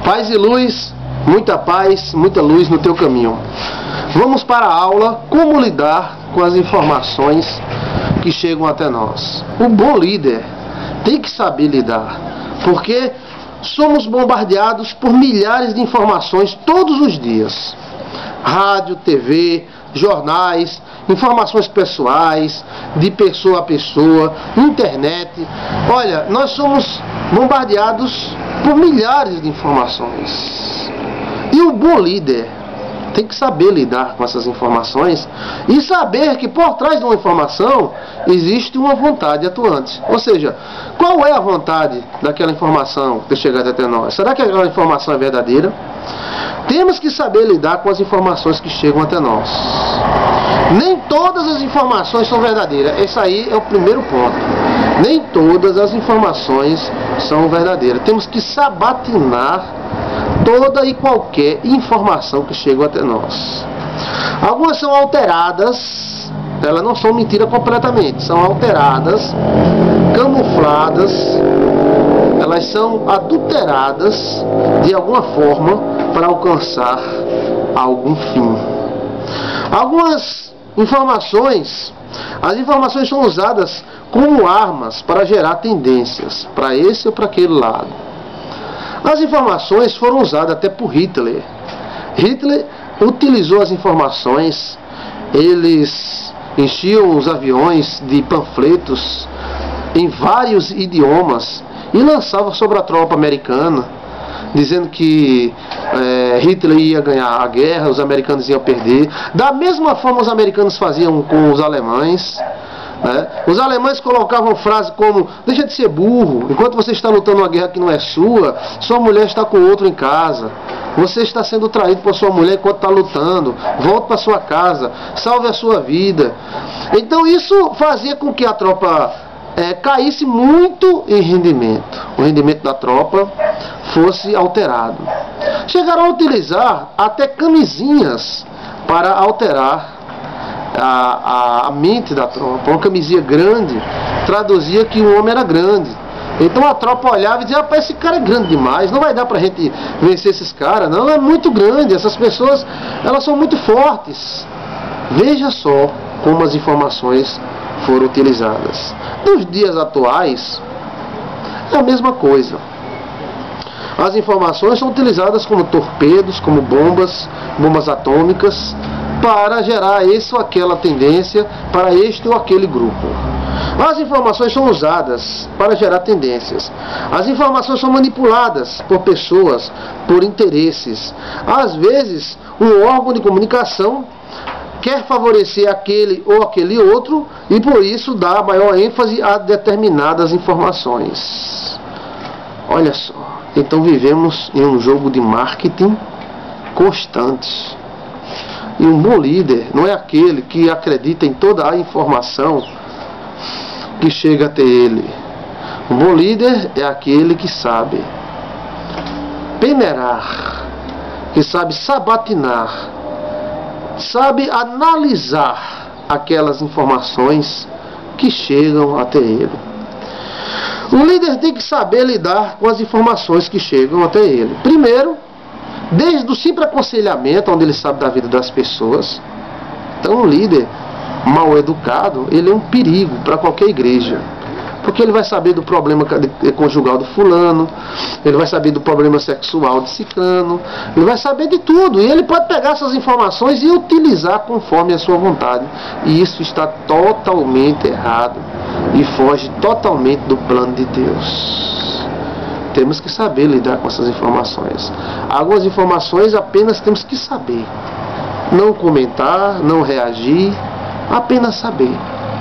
Paz e luz, muita paz, muita luz no teu caminho. Vamos para a aula como lidar com as informações que chegam até nós. O bom líder tem que saber lidar, porque somos bombardeados por milhares de informações todos os dias. Rádio, TV, jornais, informações pessoais, de pessoa a pessoa, internet. Olha, nós somos bombardeados por milhares de informações. E o bom líder tem que saber lidar com essas informações e saber que por trás de uma informação existe uma vontade atuante. Ou seja, qual é a vontade daquela informação ter chegado até nós? Será que aquela informação é verdadeira? Temos que saber lidar com as informações que chegam até nós. Nem todas as informações são verdadeiras. Esse aí é o primeiro ponto. Nem todas as informações são verdadeiras. Temos que sabatinar toda e qualquer informação que chega até nós. Algumas são alteradas, elas não são mentira completamente, são alteradas, camufladas, elas são adulteradas de alguma forma para alcançar algum fim. Algumas informações, as informações são usadas como armas para gerar tendências, para esse ou para aquele lado. As informações foram usadas até por Hitler. Hitler utilizou as informações, eles enchiam os aviões de panfletos em vários idiomas e lançavam sobre a tropa americana, dizendo que Hitler ia ganhar a guerra, os americanos iam perder. Da mesma forma os americanos faziam com os alemães. Os alemães colocavam frases como: deixa de ser burro, enquanto você está lutando uma guerra que não é sua, sua mulher está com outro em casa, você está sendo traído por sua mulher enquanto está lutando, volte para sua casa, salve a sua vida. Então isso fazia com que a tropa caísse muito em rendimento, o rendimento da tropa fosse alterado. Chegaram a utilizar até camisinhas para alterar a mente da tropa. Uma camisinha grande traduzia que o homem era grande. Então a tropa olhava e dizia: rapaz, esse cara é grande demais, não vai dar pra gente vencer esses caras, não, é muito grande, essas pessoas, elas são muito fortes. Veja só como as informações foram utilizadas. Nos dias atuais é a mesma coisa. As informações são utilizadas como torpedos, como bombas atômicas, para gerar essa ou aquela tendência para este ou aquele grupo. As informações são usadas para gerar tendências. As informações são manipuladas por pessoas, por interesses. Às vezes, um órgão de comunicação quer favorecer aquele ou aquele outro e por isso dá maior ênfase a determinadas informações. Olha só, então vivemos em um jogo de marketing constante. E um bom líder não é aquele que acredita em toda a informação que chega até ele. Um bom líder é aquele que sabe peneirar, que sabe sabatinar, sabe analisar aquelas informações que chegam até ele. O líder tem que saber lidar com as informações que chegam até ele. Primeiro, desde o simples aconselhamento, onde ele sabe da vida das pessoas. Então um líder mal educado, ele é um perigo para qualquer igreja. Porque ele vai saber do problema conjugal do fulano, ele vai saber do problema sexual de ciclano, ele vai saber de tudo. E ele pode pegar essas informações e utilizar conforme a sua vontade. E isso está totalmente errado e foge totalmente do plano de Deus. Temos que saber lidar com essas informações. Algumas informações apenas temos que saber. Não comentar, não reagir, apenas saber.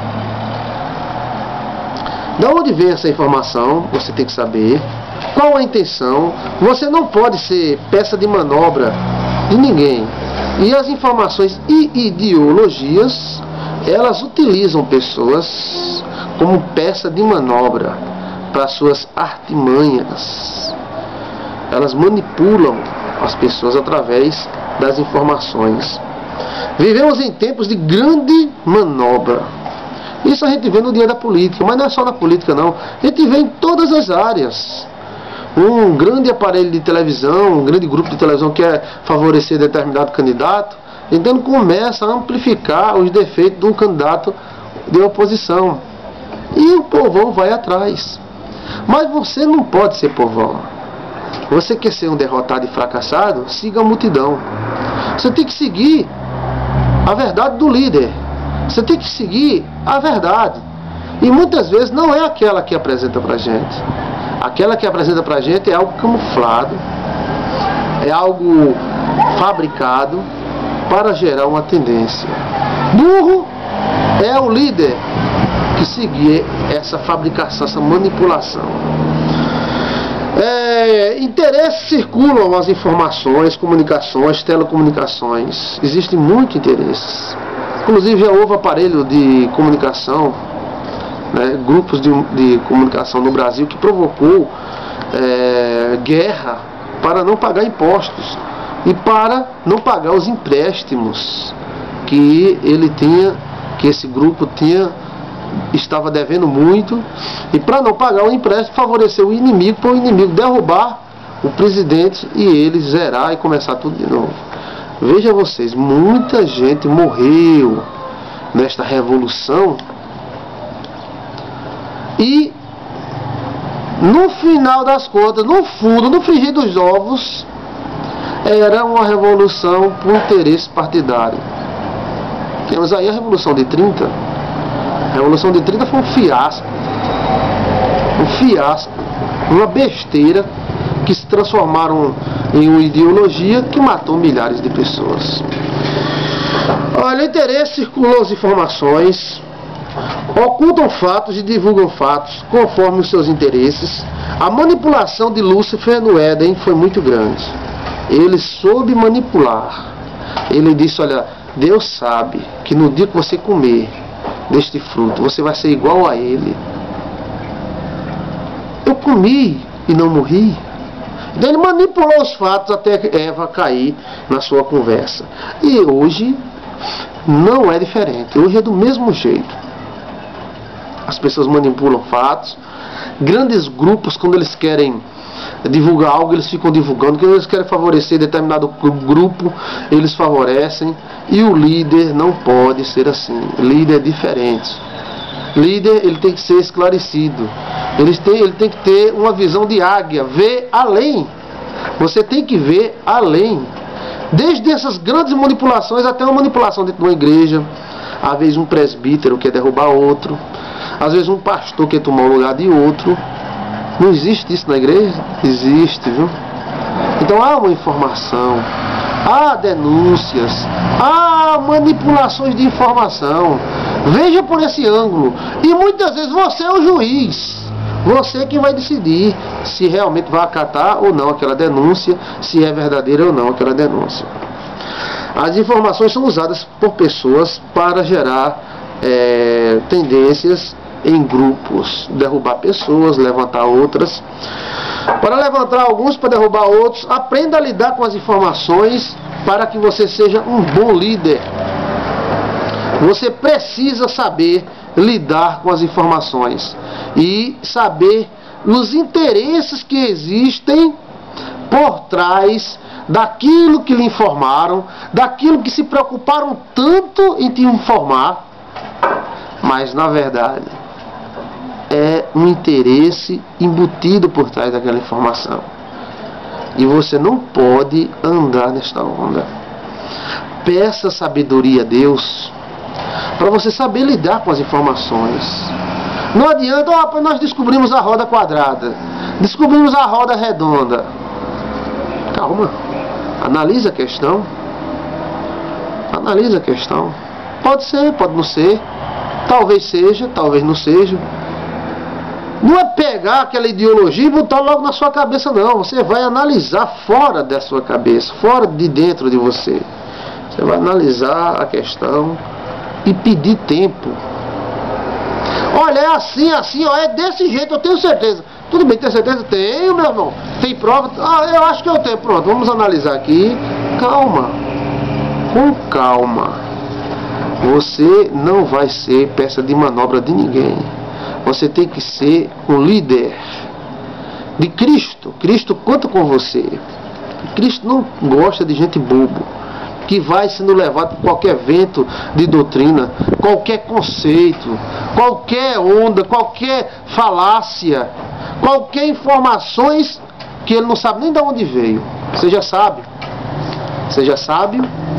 Da onde vem essa informação? Você tem que saber. Qual a intenção? Você não pode ser peça de manobra de ninguém. E as informações e ideologias, elas utilizam pessoas como peça de manobra para suas artimanhas. Elas manipulam as pessoas através das informações. Vivemos em tempos de grande manobra. Isso a gente vê no dia da política, mas não é só na política não. A gente vê em todas as áreas. um grande aparelho de televisão, um grande grupo de televisão quer favorecer determinado candidato, então começa a amplificar os defeitos de um candidato de oposição. E o povão vai atrás. Mas você não pode ser povão. Você quer ser um derrotado e fracassado? Siga a multidão. Você tem que seguir a verdade do líder. Você tem que seguir a verdade. E muitas vezes não é aquela que apresenta pra gente. Aquela que apresenta pra gente é algo camuflado, é algo fabricado para gerar uma tendência. Burro é o líder que seguir essa fabricação, essa manipulação. Interesses circulam as informações, comunicações, telecomunicações. Existem muitos interesses. Inclusive já houve aparelho de comunicação, grupos de comunicação no Brasil que provocou guerra para não pagar impostos e para não pagar os empréstimos que ele tinha, que esse grupo estava devendo muito, e para não pagar o empréstimo favoreceu o inimigo, para o inimigo derrubar o presidente e ele zerar e começar tudo de novo. Veja vocês, muita gente morreu nesta revolução e no final das contas, no fundo, no frigir dos ovos, era uma revolução por interesse partidário. Temos aí a Revolução de 30. A Revolução de 30 foi um fiasco, uma besteira que se transformaram em uma ideologia que matou milhares de pessoas. Olha, o interesse circulam as informações, ocultam fatos e divulgam fatos conforme os seus interesses. A manipulação de Lúcifer no Éden foi muito grande. Ele soube manipular. Ele disse, olha, Deus sabe que no dia que você comer deste fruto, você vai ser igual a ele. Eu comi e não morri. Então ele manipulou os fatos até Eva cair na sua conversa. E hoje não é diferente. Hoje é do mesmo jeito. As pessoas manipulam fatos. Grandes grupos, quando eles querem divulgar algo, eles ficam divulgando. Quando eles querem favorecer determinado grupo, eles favorecem. E o líder não pode ser assim. Líder é diferente. Líder, ele tem que ser esclarecido. Ele tem que ter uma visão de águia, ver além. Você tem que ver além. Desde essas grandes manipulações até uma manipulação dentro de uma igreja. Às vezes um presbítero quer derrubar outro. Às vezes um pastor quer tomar o lugar de outro. Não existe isso na igreja? Existe, viu? Então há uma informação, há denúncias, há manipulações de informação. Veja por esse ângulo. E muitas vezes você é o juiz. Você que vai decidir se realmente vai acatar ou não aquela denúncia, se é verdadeira ou não aquela denúncia. As informações são usadas por pessoas para gerar tendências em grupos, derrubar pessoas, levantar outras. Para levantar alguns, para derrubar outros. Aprenda a lidar com as informações para que você seja um bom líder. Você precisa saber lidar com as informações e saber os interesses que existem por trás daquilo que lhe informaram, daquilo que se preocuparam tanto em te informar, mas na verdade é um interesse embutido por trás daquela informação. E você não pode andar nesta onda. Peça sabedoria a Deus para você saber lidar com as informações. Não adianta, nós descobrimos a roda quadrada, descobrimos a roda redonda. Calma, analisa a questão. Analisa a questão. Pode ser, pode não ser. Talvez seja, talvez não seja. Não é pegar aquela ideologia e botar logo na sua cabeça, não. Você vai analisar fora da sua cabeça, fora de dentro de você. Você vai analisar a questão e pedir tempo. Olha, é assim, ó, é desse jeito, eu tenho certeza. Tudo bem, tem certeza? Tenho, meu irmão. Tem prova? Eu acho que eu tenho. Pronto, vamos analisar aqui. Calma. Com calma. Você não vai ser peça de manobra de ninguém. Você tem que ser um líder. de Cristo. Cristo conta com você. Cristo não gosta de gente bobo, que vai sendo levado por qualquer vento de doutrina, qualquer conceito, qualquer onda, qualquer falácia, qualquer informações que ele não sabe nem de onde veio. Seja sábio. Seja sábio